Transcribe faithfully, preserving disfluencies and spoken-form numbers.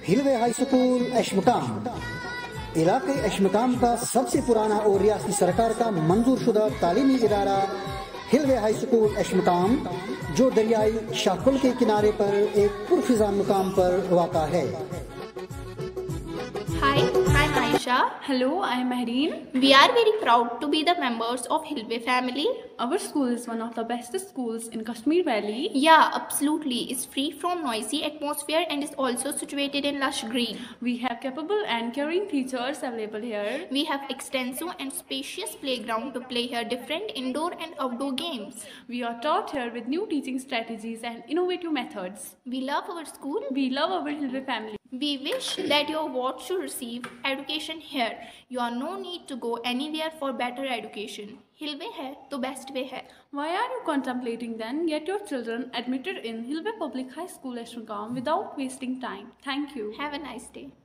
हिलवे high school अशमकाम इलाके अशमकाम का सबसे पुराना और रियासती सरकार का मंजूर शुदा तालीमी इदारा हिलवे हाई स्कूल अशमकाम, जो दरियाई शाकुल के किनारे पर एक पुरफिजा मुकाम पर वाक़ा है। Hi, I'm Aisha. Hello, I'm Mehreen. We are very proud to be the members of Hilwe family. Our school is one of the best schools in Kashmir Valley. Yeah, absolutely. It's free from noisy atmosphere and is also situated in lush green. We have capable and caring teachers available here. We have extensive and spacious playground to play here different indoor and outdoor games. We are taught here with new teaching strategies and innovative methods. We love our school. We love our Hilwe family. We wish that your ward should receive education here. You are no need to go anywhere for better education. Hilwe hai to best way hai. Why are you contemplating then? Get your children admitted in Hilwe Public High School Ashmakaam without wasting time. Thank you. Have a nice day.